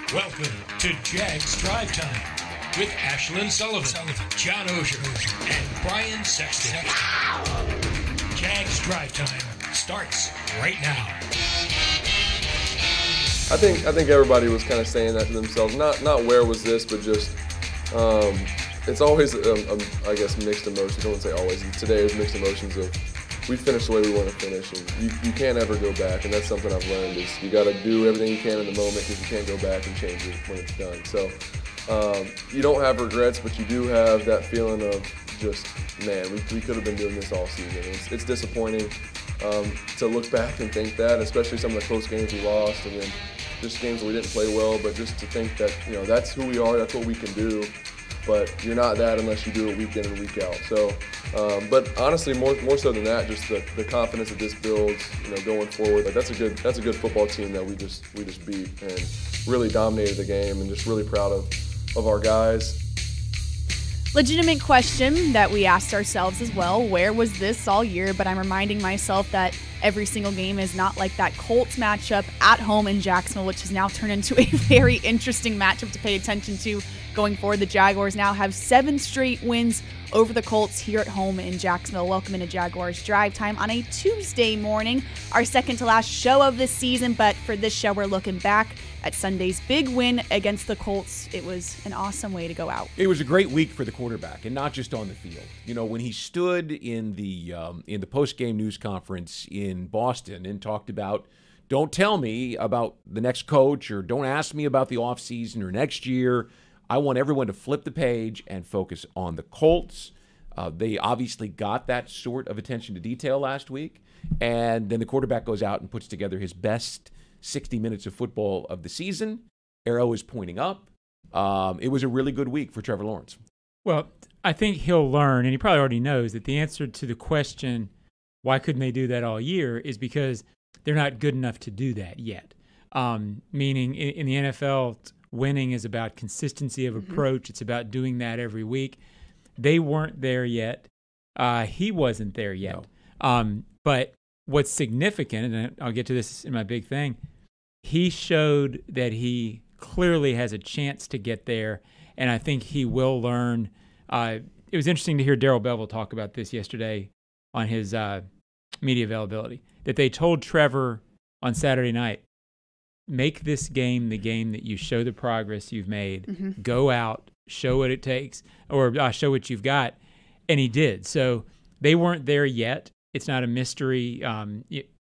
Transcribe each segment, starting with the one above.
Welcome to Jags Drive Time with Ashlyn Sullivan, John Oehser, and Brian Sexton. Jags Drive Time starts right now. I think everybody was kind of saying that to themselves. Not where was this, but just it's always I guess mixed emotions. I wouldn't say always. Today is mixed emotions of we finished the way we want to finish, and you can't ever go back. And that's something I've learned is you got to do everything you can in the moment because you can't go back and change it when it's done. So you don't have regrets, but you do have that feeling of just, man, we could have been doing this all season. It's disappointing to look back and think that, especially some of the close games we lost, and then just games where we didn't play well. But just to think that that's who we are, that's what we can do. But you're not that unless you do it week in and week out. So, but honestly, more so than that, just the confidence that this builds, going forward. Like that's a good football team that we just beat and really dominated the game, and just really proud of our guys. Legitimate question that we asked ourselves as well, where was this all year? But I'm reminding myself that every single game is not like that Colts matchup at home in Jacksonville, which has now turned into a very interesting matchup to pay attention to going forward. The Jaguars now have 7 straight wins over the Colts here at home in Jacksonville. Welcome into Jaguars Drive Time on a Tuesday morning, our second to last show of this season. But for this show, we're looking back at Sunday's big win against the Colts. It was an awesome way to go out. It was a great week for the quarterback, and not just on the field. When he stood in the post-game news conference in Boston and talked about, don't tell me about the next coach, or don't ask me about the offseason or next year. I want everyone to flip the page and focus on the Colts. They obviously got that sort of attention to detail last week. And then the quarterback goes out and puts together his best 60 minutes of football of the season. Arrow is pointing up. It was a really good week for Trevor Lawrence. Well, I think he'll learn, and he probably already knows, that the answer to the question, why couldn't they do that all year, is because they're not good enough to do that yet. Meaning in the NFL, winning is about consistency of approach. It's about doing that every week. They weren't there yet. He wasn't there yet. No. But what's significant, and I'll get to this in my big thing, he showed that he clearly has a chance to get there, and I think he will learn. It was interesting to hear Darrell Bevell talk about this yesterday on his media availability, that they told Trevor on Saturday night, make this game the game that you show the progress you've made. Go out, show what it takes, or show what you've got. And he did. So they weren't there yet. It's not a mystery. I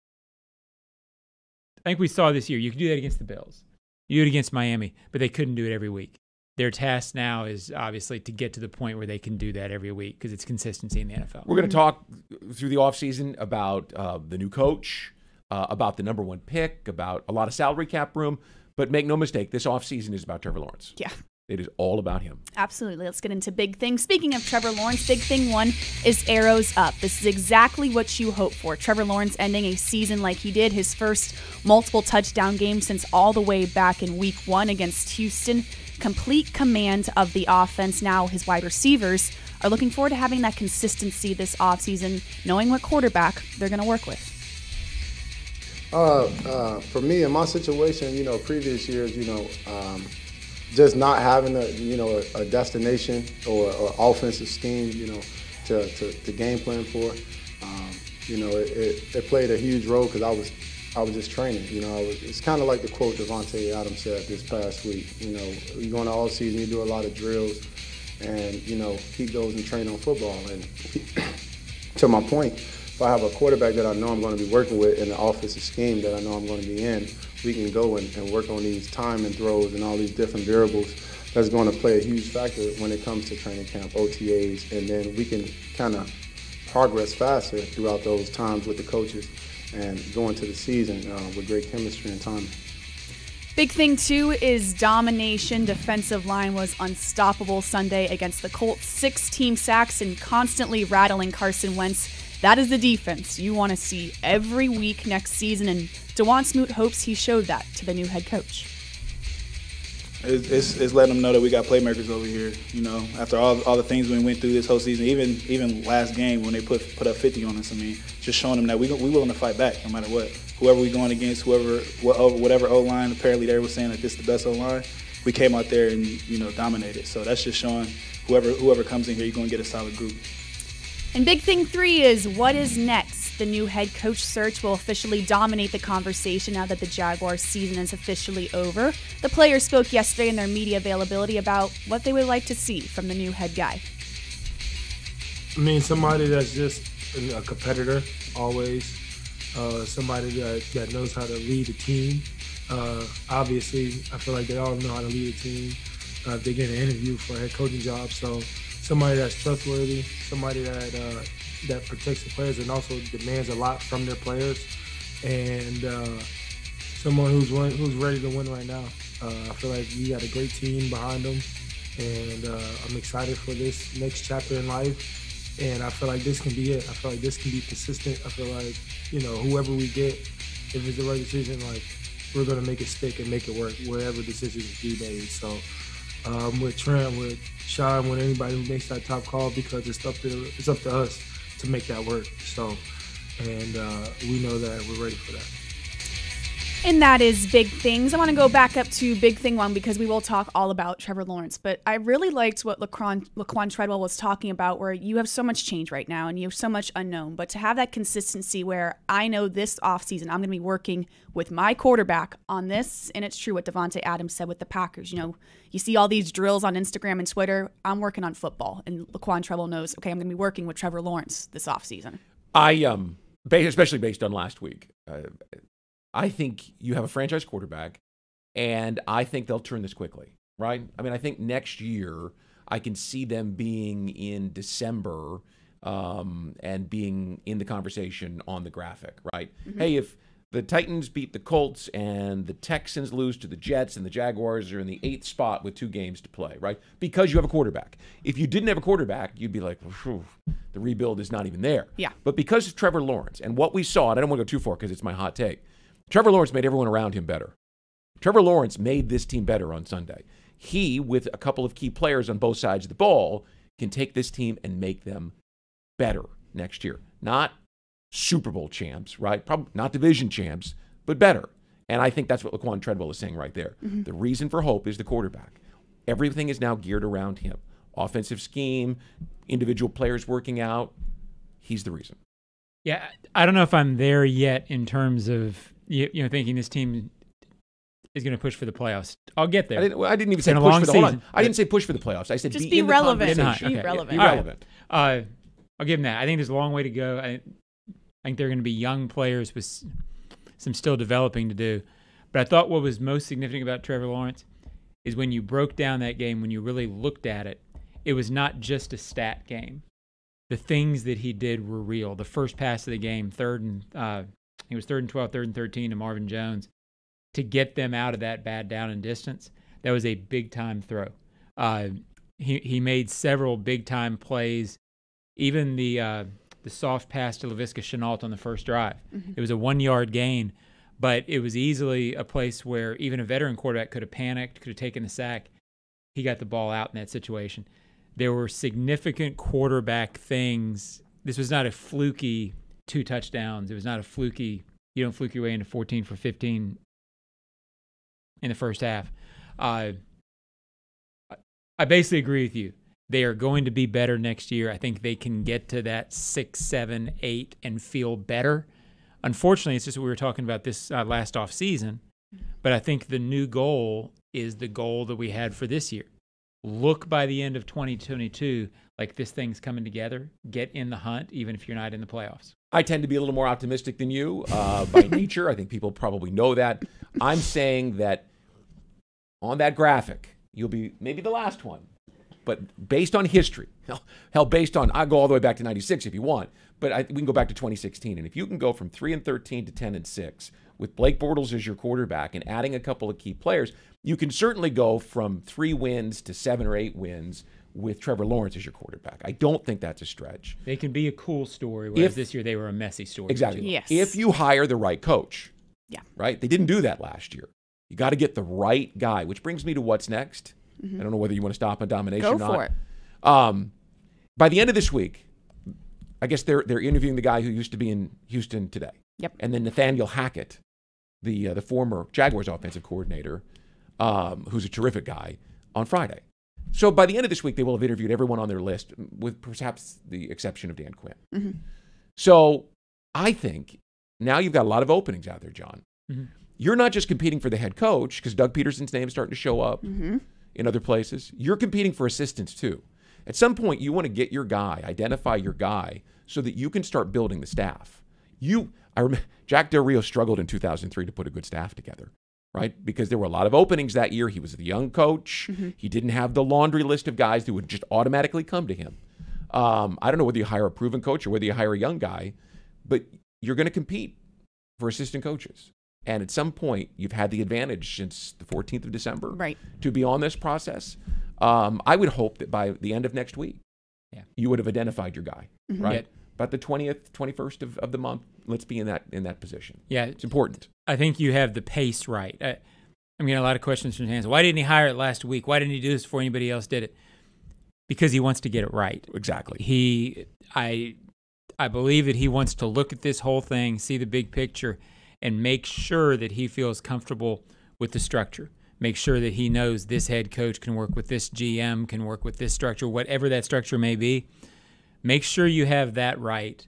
think we saw this year. You could do that against the Bills. You do it against Miami, but they couldn't do it every week. Their task now is obviously to get to the point where they can do that every week because it's consistency in the NFL. We're going to talk through the offseason about the new coach, about the number 1 pick, about a lot of salary cap room. But make no mistake, this offseason is about Trevor Lawrence. Yeah. It is all about him. Absolutely. Let's get into big things. Speaking of Trevor Lawrence, big thing 1 is arrows up. This is exactly what you hope for. Trevor Lawrence ending a season like he did, his first multiple touchdown game since all the way back in week 1 against Houston. Complete command of the offense. Now his wide receivers are looking forward to having that consistency this offseason, knowing what quarterback they're going to work with. For me, in my situation, previous years, just not having a destination or offensive scheme, to game plan for, it played a huge role because I was just training. It's kind of like the quote Devontae Adams said this past week. You go into all season, you do a lot of drills, and keep those and train on football. And to my point, if I have a quarterback that I know I'm going to be working with in the offensive scheme that I know I'm going to be in, we can go and work on these time and throws and all these different variables. That's going to play a huge factor when it comes to training camp, OTAs, and then we can kind of progress faster throughout those times with the coaches and go into the season with great chemistry and timing. Big thing, too, is domination. Defensive line was unstoppable Sunday against the Colts. 6 team sacks and constantly rattling Carson Wentz. That is the defense you want to see every week next season, and DeJuan Smoot hopes he showed that to the new head coach. It's letting them know that we got playmakers over here. You know, after all the things we went through this whole season, even last game when they put up 50 on us. I mean, just showing them that we willing to fight back no matter what. Whoever we going against, whatever O-line. Apparently, they were saying that this is the best O-line. We came out there and dominated. So that's just showing whoever comes in here, you're going to get a solid group. And big thing 3 is what is next? The new head coach search will officially dominate the conversation now that the Jaguars season is officially over. The players spoke yesterday in their media availability about what they would like to see from the new head guy. I mean, somebody that's just a competitor, always. Somebody that knows how to lead a team. Obviously, I feel like they all know how to lead a team. They get an interview for a head coaching job, so somebody that's trustworthy, somebody that protects the players and also demands a lot from their players, and someone who's ready to win right now. I feel like we got a great team behind them, and I'm excited for this next chapter in life. And I feel like this can be it. I feel like this can be consistent. I feel like whoever we get, if it's the right decision, like we're gonna make it stick and make it work wherever decisions be made. So. With Trent, with Sean, with anybody who makes that top call, because it's up to us to make that work. So, and we know that we're ready for that. And that is big things. I want to go back up to big thing 1 because we will talk all about Trevor Lawrence. But I really liked what Laquan Treadwell was talking about, where you have so much change right now and you have so much unknown. But to have that consistency where I know this offseason I'm going to be working with my quarterback on this, and it's true what Davante Adams said with the Packers. You see all these drills on Instagram and Twitter. I'm working on football. And Laquan Treadwell knows, okay, I'm going to be working with Trevor Lawrence this offseason. Especially based on last week, I think you have a franchise quarterback, and I think they'll turn this quickly, right? I mean, I think next year I can see them being in December and being in the conversation on the graphic, right? Mm-hmm. Hey, if the Titans beat the Colts and the Texans lose to the Jets and the Jaguars are in the 8th spot with 2 games to play, right? Because you have a quarterback. If you didn't have a quarterback, you'd be like, the rebuild is not even there. Yeah. But because of Trevor Lawrence and what we saw, and I don't want to go too far because it's my hot take, Trevor Lawrence made everyone around him better. Trevor Lawrence made this team better on Sunday. He, with a couple of key players on both sides of the ball, can take this team and make them better next year. Not Super Bowl champs, right? Probably not division champs, but better. And I think that's what Laquan Treadwell is saying right there. Mm-hmm. The reason for hope is the quarterback. Everything is now geared around him. Offensive scheme, individual players working out. He's the reason. Yeah, I don't know if I'm there yet in terms of thinking this team is going to push for the playoffs. I'll get there. I didn't even say push for the season. I didn't say push for the playoffs. I said just be in relevant. The conversation. Be relevant. Be relevant. I'll give them that. I think there's a long way to go. I think they're going to be young players with some still developing to do. But I thought what was most significant about Trevor Lawrence is when you broke down that game, when you really looked at it, it was not just a stat game. The things that he did were real. The first pass of the game, it was 3rd and 12, 3rd and 13 to Marvin Jones to get them out of that bad down and distance. That was a big-time throw. He made several big-time plays, even the soft pass to Laviska Shenault on the first drive. Mm-hmm. It was a 1-yard gain, but it was easily a place where even a veteran quarterback could have panicked, could have taken the sack. He got the ball out in that situation. There were significant quarterback things. This was not a fluky 2 touchdowns. It was not a fluky, you don't fluke your way into 14 for 15 in the first half. I basically agree with you. They are going to be better next year. I think they can get to that 6, 7, 8 and feel better. Unfortunately, it's just what we were talking about this last off season. But I think the new goal is the goal that we had for this year. Look by the end of 2022 like this thing's coming together. Get in the hunt, even if you're not in the playoffs. I tend to be a little more optimistic than you by nature. I think people probably know that. I'm saying that on that graphic, you'll be maybe the last one. But based on history, hell, based on, I'll go all the way back to 96 if you want, but we can go back to 2016. And if you can go from 3-13 to 10-6 with Blake Bortles as your quarterback and adding a couple of key players, you can certainly go from 3 wins to 7 or 8 wins with Trevor Lawrence as your quarterback. I don't think that's a stretch. They can be a cool story, whereas this year they were a messy story. Exactly. Yes. If you hire the right coach. Yeah. Right? They didn't do that last year. You got to get the right guy, which brings me to what's next. I don't know whether you want to stop on domination or not. Go for it. By the end of this week, I guess they're interviewing the guy who used to be in Houston today. Yep. And then Nathaniel Hackett, the former Jaguars offensive coordinator, who's a terrific guy, on Friday. So by the end of this week, they will have interviewed everyone on their list, with perhaps the exception of Dan Quinn. So I think now you've got a lot of openings out there, John. You're not just competing for the head coach, because Doug Peterson's name is starting to show up in other places. You're competing for assistants too. At some point, you want to get your guy, identify your guy, so that you can start building the staff. I remember Jack Del Rio struggled in 2003 to put a good staff together, right? Because there were a lot of openings that year. He was the young coach. He didn't have the laundry list of guys that would just automatically come to him. I don't know whether you hire a proven coach or whether you hire a young guy, but you're going to compete for assistant coaches. And at some point, you've had the advantage since the 14th of December to be on this process. I would hope that by the end of next week, you would have identified your guy, right? About the 20th, 21st of the month, let's be in that position. Yeah. It's important. I think you have the pace right. I'm getting a lot of questions from fans. Why didn't he hire it last week? Why didn't he do this before anybody else did it? Because he wants to get it right. Exactly. I believe that he wants to look at this whole thing, see the big picture, and make sure that he feels comfortable with the structure. Make sure that he knows this head coach can work with this GM, can work with this structure, whatever that structure may be. Make sure you have that right.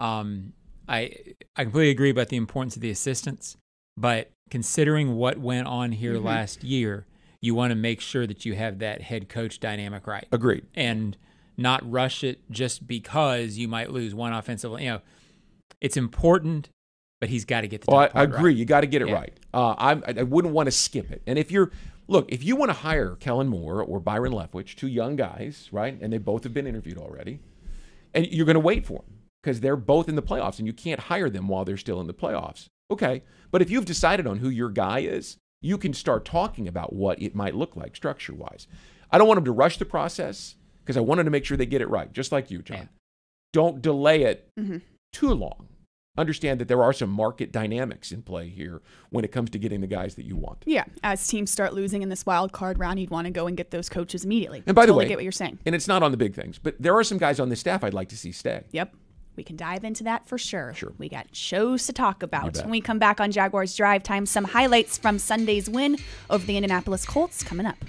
I completely agree about the importance of the assistants, but considering what went on here last year, you want to make sure that you have that head coach dynamic right. Agreed. And not rush it just because you might lose one offensive. It's important, but he's got to get the top part I agree. right. You got to get it right. I wouldn't want to skip it. And if you want to hire Kellen Moore or Byron Leftwich, two young guys, right? And they both have been interviewed already. And you're going to wait for them because they're both in the playoffs and you can't hire them while they're still in the playoffs. Okay. But if you've decided on who your guy is, you can start talking about what it might look like structure-wise. I don't want them to rush the process because I wanted to make sure they get it right, just like you, John. Don't delay it too long. Understand that there are some market dynamics in play here when it comes to getting the guys that you want. Yeah, as teams start losing in this wild card round, you'd want to go and get those coaches immediately. And by the way, I get what you're saying. And it's not on the big things, but there are some guys on this staff I'd like to see stay. Yep. We can dive into that for sure. Sure. We got shows to talk about. When we come back on Jaguars Drive Time, some highlights from Sunday's win over the Indianapolis Colts coming up.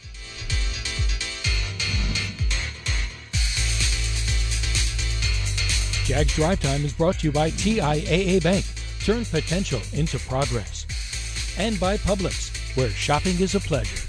Jags Drive Time is brought to you by TIAA Bank. Turn potential into progress. And by Publix, where shopping is a pleasure.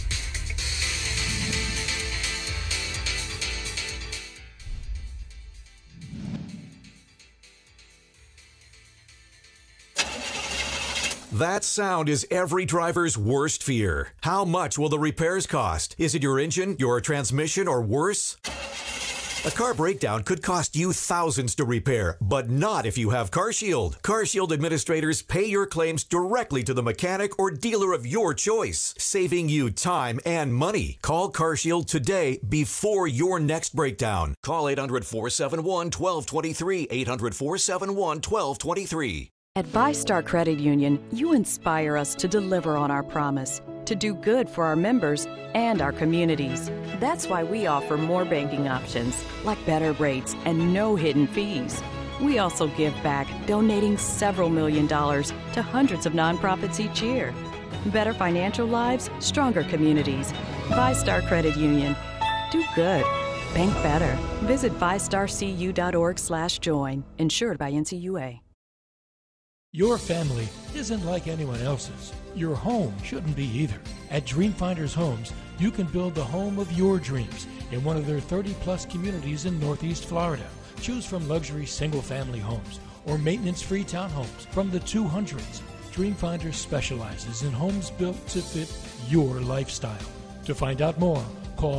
That sound is every driver's worst fear. How much will the repairs cost? Is it your engine, your transmission, or worse? A car breakdown could cost you thousands to repair, but not if you have CarShield. CarShield administrators pay your claims directly to the mechanic or dealer of your choice, saving you time and money. Call CarShield today before your next breakdown. Call 800-471-1223, 800-471-1223. At VyStar Credit Union, you inspire us to deliver on our promise, to do good for our members and our communities. That's why we offer more banking options, like better rates and no hidden fees. We also give back, donating several $1 million to hundreds of nonprofits each year. Better financial lives, stronger communities. VyStar Credit Union. Do good. Bank better. Visit vystarcu.org/join. Insured by NCUA. Your family isn't like anyone else's. Your home shouldn't be either. At Dreamfinders Homes, you can build the home of your dreams in one of their 30-plus communities in Northeast Florida. Choose from luxury single-family homes or maintenance-free townhomes from the 200s. Dreamfinders specializes in homes built to fit your lifestyle. To find out more, call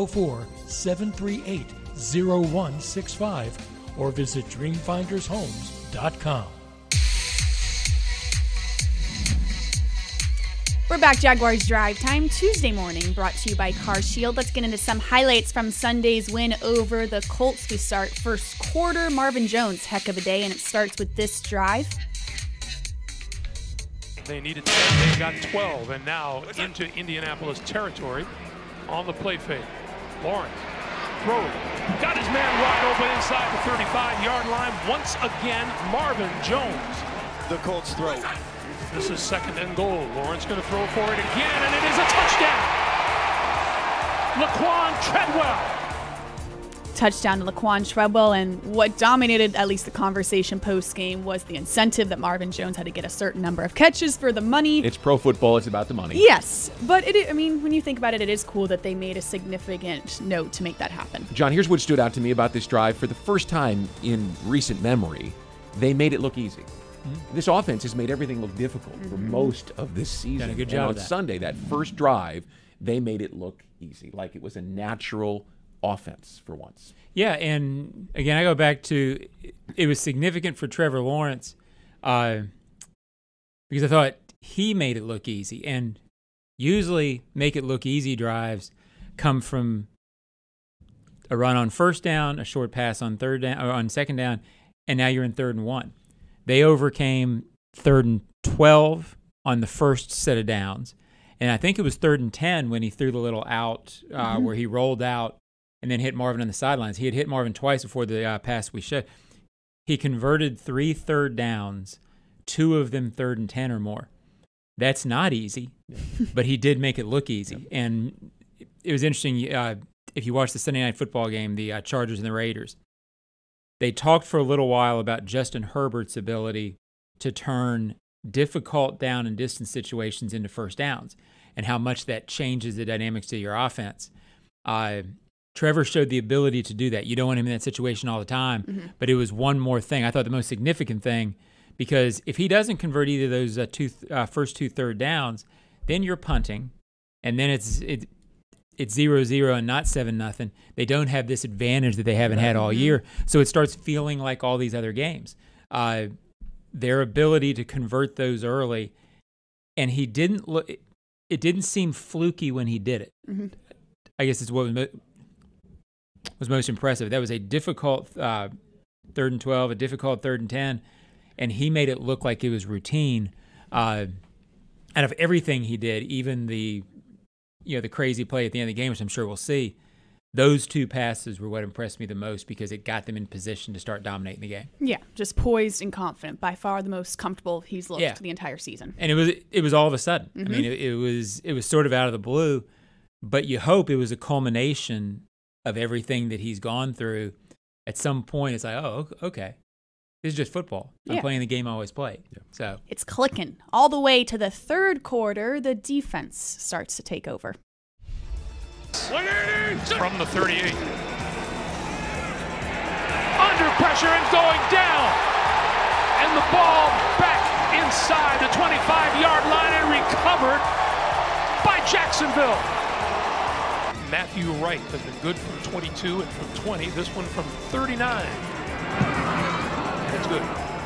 904-738-0165 or visit dreamfindershomes.com. We're back, Jaguars Drive Time, Tuesday morning, brought to you by CarShield. Let's get into some highlights from Sunday's win over the Colts. We start first quarter. Marvin Jones, heck of a day, and it starts with this drive. They needed 10, they got 12, and now into Indianapolis territory on the play fake. Lawrence throwing, got his man wide open inside the 35-yard line. Once again, Marvin Jones. The Colts throw. This is 2nd and goal. Lawrence going to throw for it again, and it is a touchdown. Laquan Treadwell. Touchdown to Laquan Treadwell, and what dominated at least the conversation post-game was the incentive that Marvin Jones had to get a certain number of catches for the money. It's pro football. It's about the money. Yes, but when you think about it, it is cool that they made a significant note to make that happen. John, here's what stood out to me about this drive. For the first time in recent memory, they made it look easy. Mm-hmm. This offense has made everything look difficult for most of this season. Done a good job and on Sunday, that first drive, they made it look easy, like it was a natural offense for once. Yeah, and again, I go back to it was significant for Trevor Lawrence because I thought he made it look easy. And usually make it look easy drives come from a run on first down, a short pass on third down or on second down, and now you're in 3rd and 1. They overcame 3rd and 12 on the first set of downs. And I think it was 3rd and 10 when he threw the little out where he rolled out and then hit Marvin on the sidelines. He had hit Marvin twice before the pass we showed. He converted 3 third downs, 2 of them 3rd and 10 or more. That's not easy, but he did make it look easy. And it was interesting. If you watch the Sunday Night Football game, the Chargers and the Raiders, they talked for a little while about Justin Herbert's ability to turn difficult down and distance situations into first downs and how much that changes the dynamics of your offense. Trevor showed the ability to do that. You don't want him in that situation all the time, but it was one more thing. I thought the most significant thing, because if he doesn't convert either of those first 2 third downs, then you're punting, and then it's 0-0 and not 7-0. They don't have this advantage that they haven't had all year, so it starts feeling like all these other games. Their ability to convert those early, and he didn't look. It didn't seem fluky when he did it. I guess it's what was most impressive. That was a difficult 3rd and 12, a difficult 3rd and 10, and he made it look like it was routine. Out of everything he did, even the crazy play at the end of the game, which I'm sure we'll see, those 2 passes were what impressed me the most because it got them in position to start dominating the game. Yeah, just poised and confident. By far the most comfortable he's looked the entire season. And it was all of a sudden. I mean, it was sort of out of the blue, but you hope it was a culmination of everything that he's gone through. At some point, it's like, oh, okay, this is just football. I'm playing the game I always played. Yeah. So it's clicking. All the way to the 3rd quarter, the defense starts to take over. From the 38. Under pressure and going down. And the ball back inside the 25-yard line and recovered by Jacksonville. Matthew Wright has been good from 22 and from 20. This one from 39. That's good.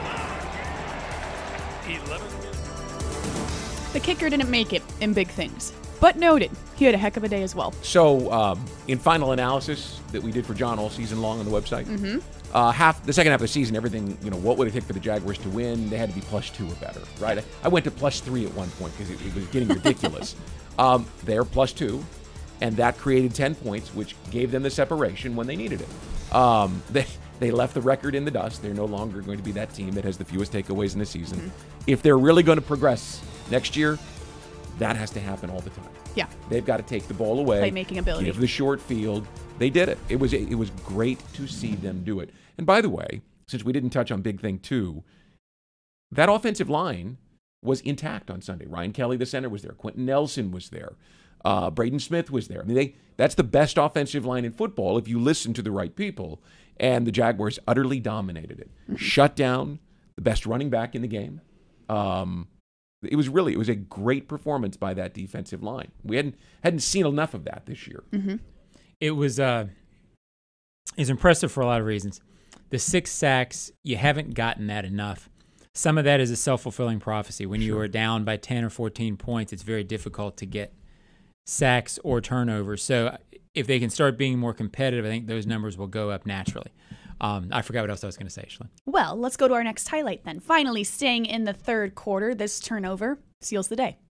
11. The kicker didn't make it in big things, but noted. He had a heck of a day as well. So, in final analysis that we did for John all season long on the website, the second half of the season, everything, what would it take for the Jaguars to win? They had to be +2 or better, right? I went to +3 at one point because it was getting ridiculous. They're +2, and that created 10 points, which gave them the separation when they needed it. They left the record in the dust. They're no longer going to be that team that has the fewest takeaways in the season. If they're really going to progress next year, that has to happen all the time. Yeah. They've got to take the ball away. Playmaking ability. Give the short field. They did it. It was great to see them do it. And by the way, since we didn't touch on Big Thing 2, that offensive line was intact on Sunday. Ryan Kelly, the center, was there. Quentin Nelson was there. Braden Smith was there. I mean, that's the best offensive line in football if you listen to the right people. And the Jaguars utterly dominated it. Shut down the best running back in the game. It was a great performance by that defensive line. We hadn't seen enough of that this year. It was impressive for a lot of reasons. The 6 sacks, you haven't gotten that enough. Some of that is a self-fulfilling prophecy. When you are down by 10 or 14 points, it's very difficult to get sacks or turnovers. So if they can start being more competitive, I think those numbers will go up naturally. I forgot what else I was going to say, Ashlyn. Well, let's go to our next highlight then. Finally, staying in the 3rd quarter, this turnover seals the day.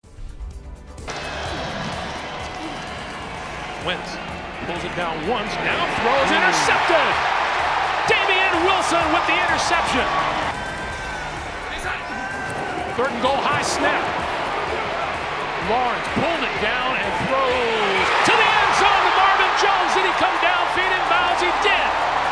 Wentz pulls it down once, now throws, intercepted! Damian Wilson with the interception. 3rd and goal, high snap. Lawrence pulled it down and throws to the end zone to Marvin Jones. Did he come down, feet in bounds? He did.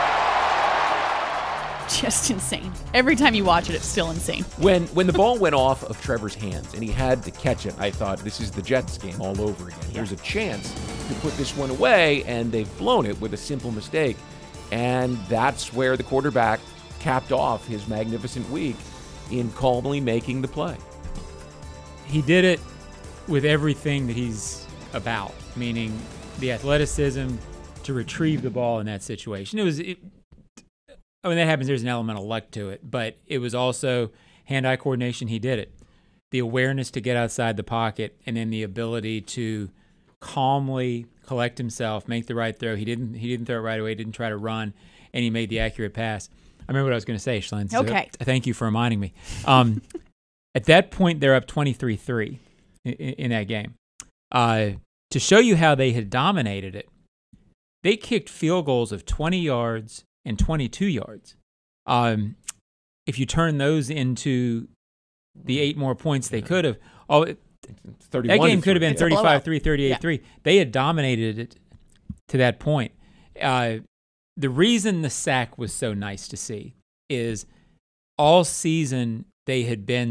Just insane. Every time you watch it, it's still insane. When the ball went off of Trevor's hands and he had to catch it, I thought, this is the Jets game all over again. There's a chance to put this one away, and they've blown it with a simple mistake. And that's where the quarterback capped off his magnificent week in calmly making the play. He did it with everything that he's about, meaning the athleticism to retrieve the ball in that situation. When that happens, there's an element of luck to it, but it was also hand-eye coordination. He did it. The awareness to get outside the pocket, and then the ability to calmly collect himself, make the right throw. He didn't throw it right away. He didn't try to run, and he made the accurate pass. I remember what I was going to say, Ashlyn. So okay. Thank you for reminding me. At that point, they're up 23-3 in that game. To show you how they had dominated it, they kicked field goals of 20 yards and 22 yards. If you turn those into the 8 more points they could have, that game could have been 35-3, 38-3. Yeah. They had dominated it to that point. The reason the sack was so nice to see is all season they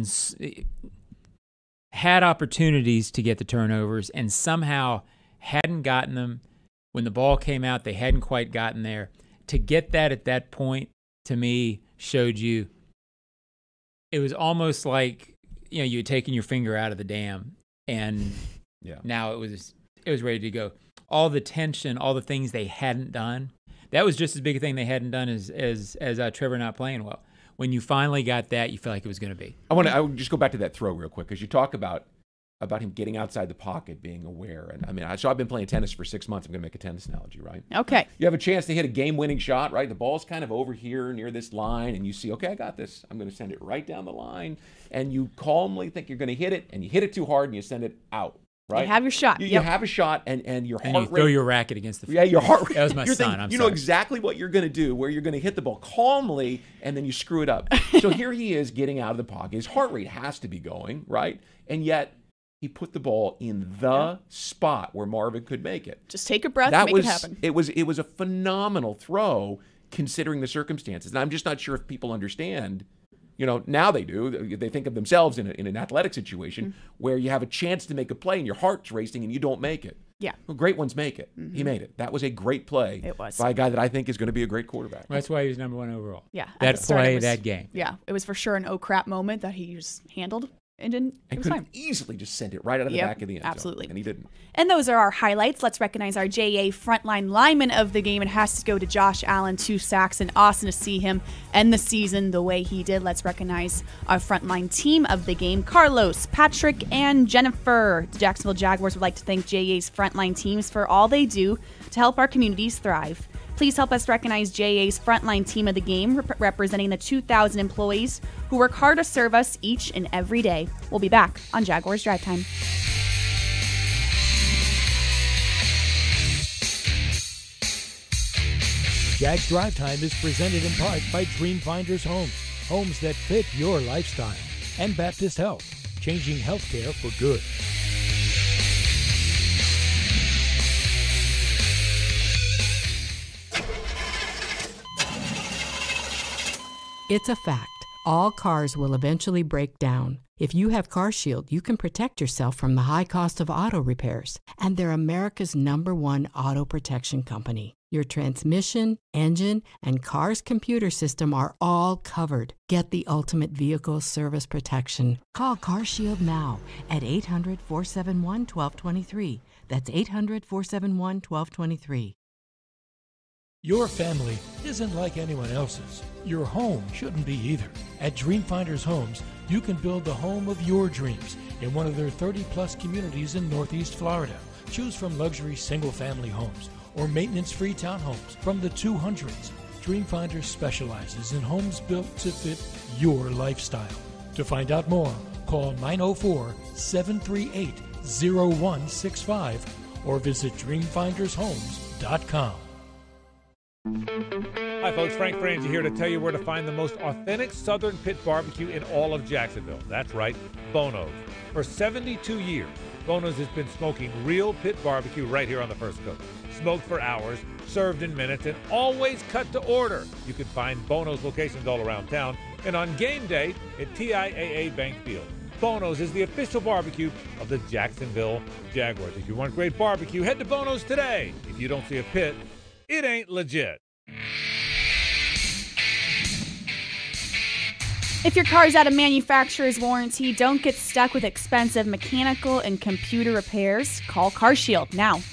had opportunities to get the turnovers and somehow hadn't gotten them. When the ball came out, they hadn't quite gotten there. To get that at that point, to me, showed you it was almost like, you had taken your finger out of the dam, and now it was ready to go. All the tension, all the things they hadn't done, that was just as big a thing they hadn't done as Trevor not playing well. When you finally got that, you felt like it was going to be. I would just go back to that throw real quick, because you talk about him getting outside the pocket, being aware. And I've been playing tennis for 6 months. I'm going to make a tennis analogy, right? Okay. You have a chance to hit a game-winning shot, right? The ball's kind of over here near this line, and you see, okay, I got this. I'm going to send it right down the line. And you calmly think you're going to hit it, and you hit it too hard, and you send it out, right? You have your shot. You have a shot, and your heart rate. And you throw your racket against the field. Yeah, your heart rate. That was my son. You know exactly what you're going to do, where you're going to hit the ball calmly, and then you screw it up. So here he is getting out of the pocket. His heart rate has to be going, right? And yet he put the ball in the spot where Marvin could make it. Just take a breath and make it happen. It was a phenomenal throw considering the circumstances. And I'm just not sure if people understand. Now they do. They think of themselves in an athletic situation where you have a chance to make a play and your heart's racing and you don't make it. Yeah. Well, great ones make it. Mm-hmm. He made it. That was a great play. It was. By a guy that I think is going to be a great quarterback. That's why he was number 1 overall. Yeah. That play, that game. Yeah. It was for sure an oh crap moment that he just handled. And could have easily just sent it right out of the back of the end zone. Absolutely. And he didn't. And those are our highlights. Let's recognize our JA frontline lineman of the game. It has to go to Josh Allen, 2 sacks, and awesome to see him end the season the way he did. Let's recognize our frontline team of the game, Carlos, Patrick, and Jennifer. The Jacksonville Jaguars would like to thank JA's frontline teams for all they do to help our communities thrive. Please help us recognize JA's frontline team of the game, representing the 2,000 employees who work hard to serve us each and every day. We'll be back on Jaguars Drive Time. Jags Drive Time is presented in part by Dreamfinders Homes, homes that fit your lifestyle, and Baptist Health, changing healthcare for good. It's a fact. All cars will eventually break down. If you have CarShield, you can protect yourself from the high cost of auto repairs. And they're America's #1 auto protection company. Your transmission, engine, and car's computer system are all covered. Get the ultimate vehicle service protection. Call CarShield now at 800-471-1223. That's 800-471-1223. Your family isn't like anyone else's. Your home shouldn't be either. At Dreamfinders Homes, you can build the home of your dreams in one of their 30-plus communities in Northeast Florida. Choose from luxury single-family homes or maintenance-free townhomes from the 200s. Dreamfinders specializes in homes built to fit your lifestyle. To find out more, Call 904-738-0165 or visit dreamfindershomes.com. Hi folks, Frank Frangie here to tell you where to find the most authentic Southern Pit barbecue in all of Jacksonville. That's right, Bono's. For 72 years, Bono's has been smoking real pit barbecue right here on the First Coast. Smoked for hours, served in minutes, and always cut to order. You can find Bono's locations all around town and on game day at TIAA Bank Field. Bono's is the official barbecue of the Jacksonville Jaguars. If you want great barbecue, head to Bono's today. If you don't see a pit, it ain't legit. If your car is out of manufacturer's warranty, don't get stuck with expensive mechanical and computer repairs. Call CarShield now.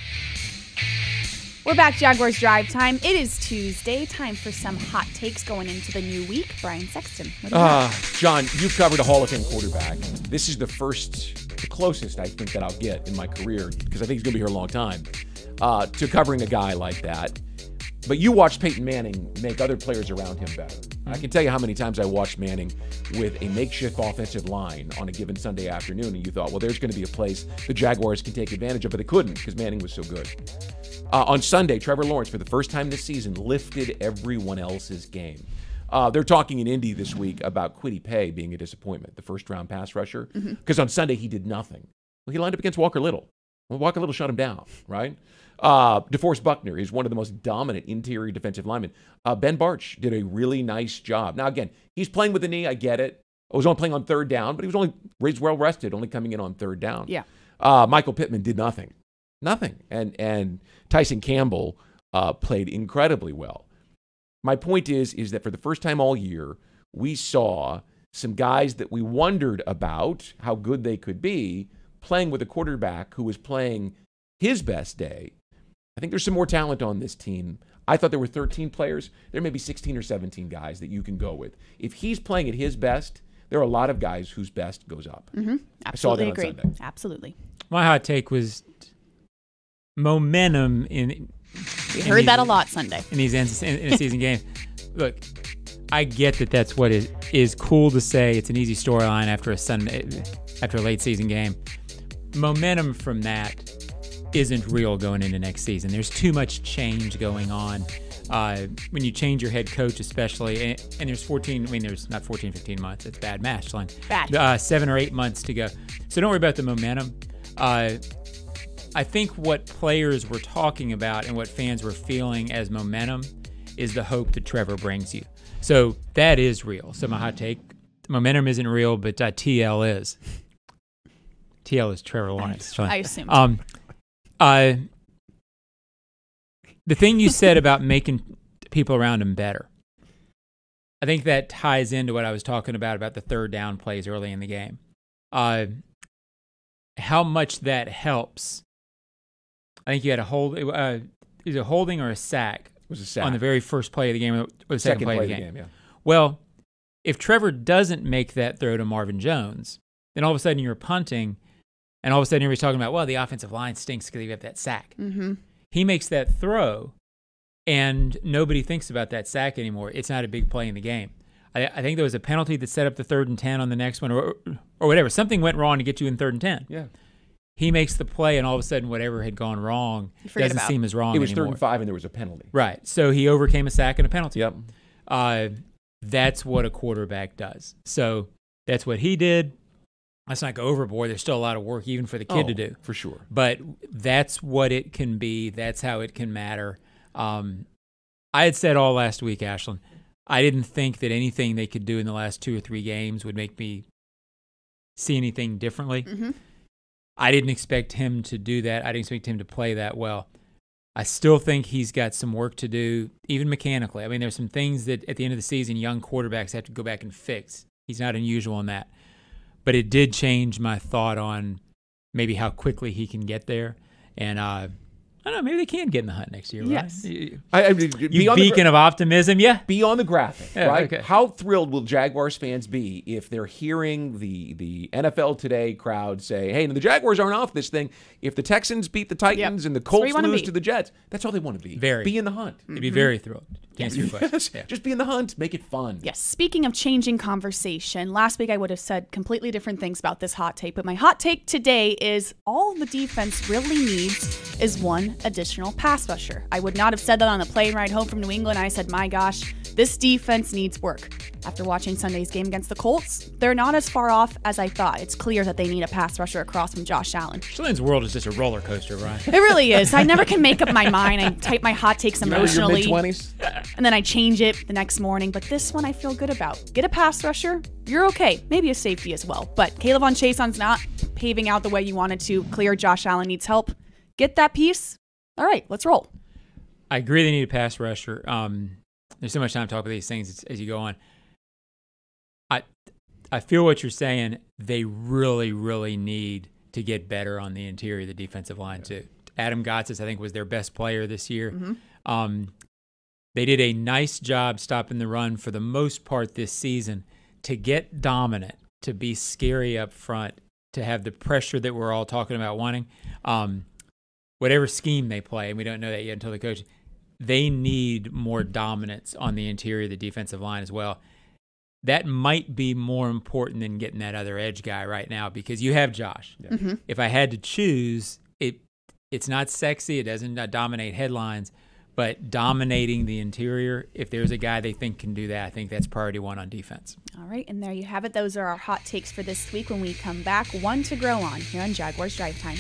We're back, Jaguars Drive Time. It is Tuesday. Time for some hot takes going into the new week. Brian Sexton. John, you've covered a Hall of Fame quarterback. This is the closest I think that I'll get in my career, because I think he's going to be here a long time, to covering a guy like that. But you watched Peyton Manning make other players around him better. I can tell you how many times I watched Manning with a makeshift offensive line on a given Sunday afternoon, and you thought, well, there's going to be a place the Jaguars can take advantage of, but they couldn't because Manning was so good. On Sunday, Trevor Lawrence, for the first time this season, lifted everyone else's game. They're talking in Indy this week about Kwity Paye being a disappointment, the first-round pass rusher, because on Sunday he did nothing. Well, he lined up against Walker Little. Well, Walker Little shut him down, right? DeForest Buckner is one of the most dominant interior defensive linemen. Ben Bartch did a really nice job. Now, again, he's playing with the knee. I get it. I was only playing on third down, but he was well rested, only coming in on third down. Yeah. Michael Pittman did nothing. And Tyson Campbell played incredibly well. My point is that for the first time all year, we saw some guys that we wondered about how good they could be playing with a quarterback who was playing his best day. I think there's some more talent on this team. I thought there were 13 players. There may be 16 or 17 guys that you can go with. If he's playing at his best, there are a lot of guys whose best goes up. Absolutely agree. Absolutely. My hot take was momentum in. We heard that a lot Sunday in these in-season games. Look, I get that that's what it is cool to say. It's an easy storyline after a late season game. Momentum from that isn't real going into next season. There's too much change going on. When you change your head coach, especially, and there's 15 months. It's bad math, Ashlyn. Bad. 7 or 8 months to go. So don't worry about the momentum. I think what players were talking about and what fans were feeling as momentum is the hope that Trevor brings you. So that is real. So my hot take, momentum isn't real, but TL is. TL is Trevor Lawrence. I assumed. The thing you said about making people around him better, I think that ties into what I was talking about the third down plays early in the game. How much that helps. I think you had either a holding or a sack. It was a sack. On the very first play of the game, or the second play of the game. Yeah. Well, if Trevor doesn't make that throw to Marvin Jones, then all of a sudden you're punting, and all of a sudden everybody's talking about, well, the offensive line stinks because you have that sack. Mm-hmm. He makes that throw, and nobody thinks about that sack anymore. It's not a big play in the game. I think there was a penalty that set up the 3rd and 10 on the next one, or whatever. Something went wrong to get you in 3rd and 10. Yeah. He makes the play, and all of a sudden, whatever had gone wrong doesn't seem as wrong anymore. It was 3rd and 5, and there was a penalty. Right. So he overcame a sack and a penalty. Yep. That's what a quarterback does. So that's what he did. Let's not go overboard. There's still a lot of work even for the kid to do. For sure. But that's what it can be. That's how it can matter. I had said all last week, Ashlyn, I didn't think that anything they could do in the last 2 or 3 games would make me see anything differently. Mm-hmm. I didn't expect him to do that. I didn't expect him to play that well. I still think he's got some work to do, even mechanically. I mean, there's some things that at the end of the season, young quarterbacks have to go back and fix. He's not unusual in that. But it did change my thought on maybe how quickly he can get there. And I don't know. Maybe they can get in the hunt next year, right? Yes. You You beacon of optimism, yeah? Be on the graphic, Yeah, right? okay. How thrilled will Jaguars fans be if they're hearing the NFL Today crowd say, hey, the Jaguars aren't off this thing. If the Texans beat the Titans and the where you Colts wanna lose be. to the Jets, that's all they want to be. Be in the hunt. They'd be very thrilled. To answer your question. Yes. Just be in the hunt. Make it fun. Yes. Speaking of changing conversation, last week I would have said completely different things about this hot take, but my hot take today is all the defense really needs is one additional pass rusher. I would not have said that on the plane ride home from New England. I said, my gosh, this defense needs work. After watching Sunday's game against the Colts, they're not as far off as I thought. It's clear that they need a pass rusher across from Josh Allen. Shannon's world is just a roller coaster, right? It really is. I never can make up my mind. I type my hot takes emotionally. Your mid-20s? And then I change it the next morning. But this one I feel good about. Get a pass rusher, you're okay. Maybe a safety as well. But Kayvon Chaison's not paving out the way you wanted to. Clear Josh Allen needs help. Get that piece. All right, let's roll. I agree they need a pass rusher. There's so much time to talk about these things as you go on. I feel what you're saying. They really, really need to get better on the interior of the defensive line too. Adam Gotsis, I think, was their best player this year. They did a nice job stopping the run for the most part this season. To get dominant, to be scary up front, to have the pressure that we're all talking about wanting, whatever scheme they play, and we don't know that yet until the coach, they need more dominance on the interior of the defensive line as well. That might be more important than getting that other edge guy right now because you have Josh. If I had to choose, it's not sexy. It doesn't dominate headlines, but dominating the interior, if there's a guy they think can do that, I think that's priority one on defense. All right, and there you have it. Those are our hot takes for this week. When we come back, one to grow on here on Jaguars Drive Time.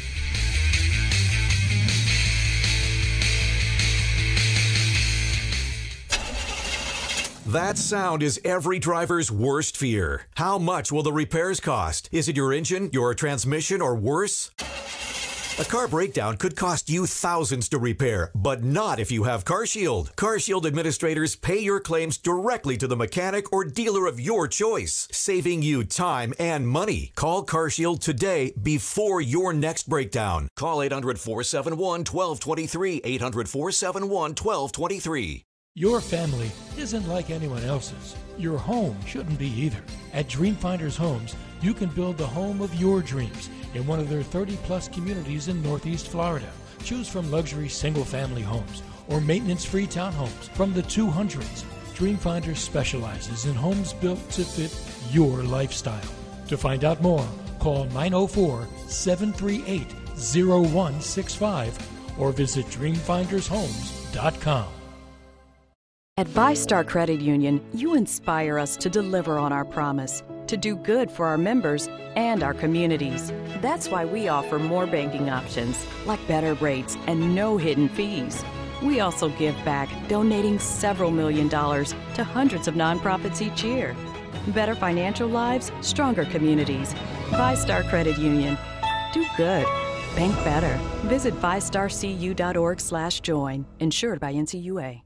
That sound is every driver's worst fear. How much will the repairs cost? Is it your engine, your transmission, or worse? A car breakdown could cost you thousands to repair, but not if you have CarShield. CarShield administrators pay your claims directly to the mechanic or dealer of your choice, saving you time and money. Call CarShield today before your next breakdown. Call 800-471-1223, 800-471-1223. Your family isn't like anyone else's. Your home shouldn't be either. At Dreamfinders Homes, you can build the home of your dreams in one of their 30-plus communities in Northeast Florida. Choose from luxury single-family homes or maintenance-free townhomes from the 200s. Dreamfinders specializes in homes built to fit your lifestyle. To find out more, call 904-738-0165 or visit dreamfindershomes.com. At VyStar Credit Union, you inspire us to deliver on our promise, to do good for our members and our communities. That's why we offer more banking options, like better rates and no hidden fees. We also give back, donating several $1 million to hundreds of nonprofits each year. Better financial lives, stronger communities. VyStar Credit Union. Do good. Bank better. Visit vystarcu.org/join. Insured by NCUA.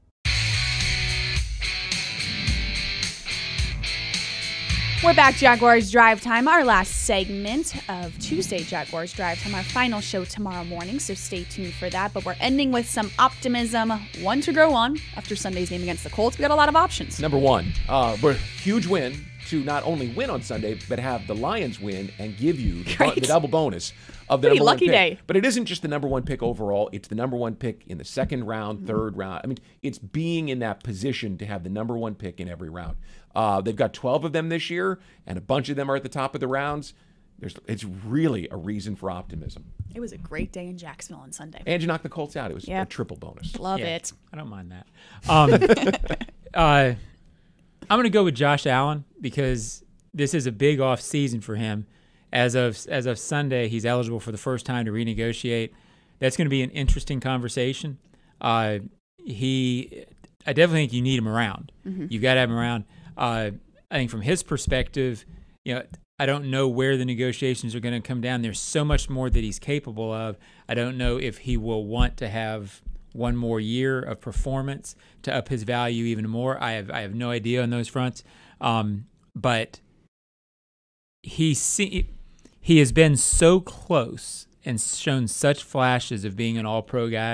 We're back, Jaguars Drive Time, our last segment of Tuesday Jaguars Drive Time, our final show tomorrow morning, so stay tuned for that. But we're ending with some optimism, one to grow on after Sunday's game against the Colts. We got a lot of options. Number one, but huge win to not only win on Sunday, but have the Lions win and give you the double bonus of the Pretty number one lucky pick. day. But it isn't just the number one pick overall. It's the number one pick in the second round, third round. I mean, it's being in that position to have the number one pick in every round. They've got 12 of them this year, and a bunch of them are at the top of the rounds. It's really a reason for optimism. It was a great day in Jacksonville on Sunday. And you knocked the Colts out. It was a triple bonus. Love it. I don't mind that. I'm going to go with Josh Allen because this is a big off season for him. As of Sunday, he's eligible for the first time to renegotiate. That's going to be an interesting conversation. I definitely think you need him around. You've got to have him around. I think from his perspective, I don't know where the negotiations are going to come down. There's so much more that he's capable of. I don't know if he will want to have one more year of performance to up his value even more. I have no idea on those fronts. But he has been so close and shown such flashes of being an all-pro guy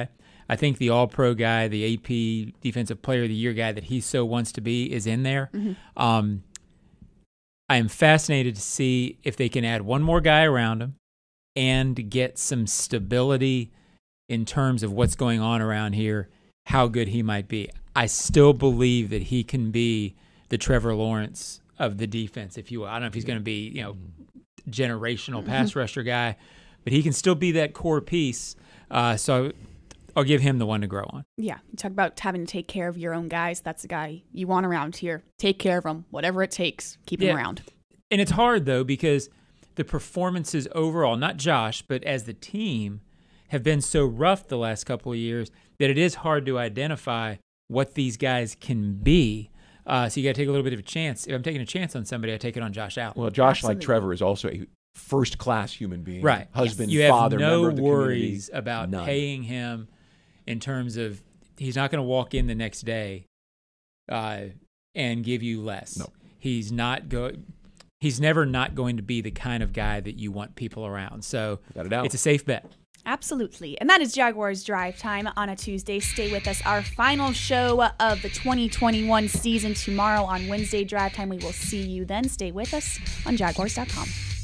I think the All-Pro guy, the AP Defensive Player of the Year guy that he so wants to be is in there. I am fascinated to see if they can add one more guy around him and get some stability in terms of what's going on around here, how good he might be. I still believe that he can be the Trevor Lawrence of the defense, if you will. I don't know if he's going to be, generational pass rusher guy, but he can still be that core piece. So I'll give him the one to grow on. Yeah, you talk about having to take care of your own guys. That's the guy you want around here. Take care of them, whatever it takes. Keep him around. And it's hard, though, because the performances overall, not Josh, but as the team, have been so rough the last couple of years that it is hard to identify what these guys can be. So you got to take a little bit of a chance. If I'm taking a chance on somebody, I take it on Josh Allen. Well, Josh, like Trevor, is also a first-class human being. Right. Husband, you father, have member of the worries community. about None. paying him in terms of he's not going to walk in the next day and give you less. No. He's never not going to be the kind of guy that you want people around. So it's a safe bet. Absolutely. And that is Jaguars Drive Time on a Tuesday. Stay with us. Our final show of the 2021 season tomorrow on Wednesday Drive Time. We will see you then. Stay with us on Jaguars.com.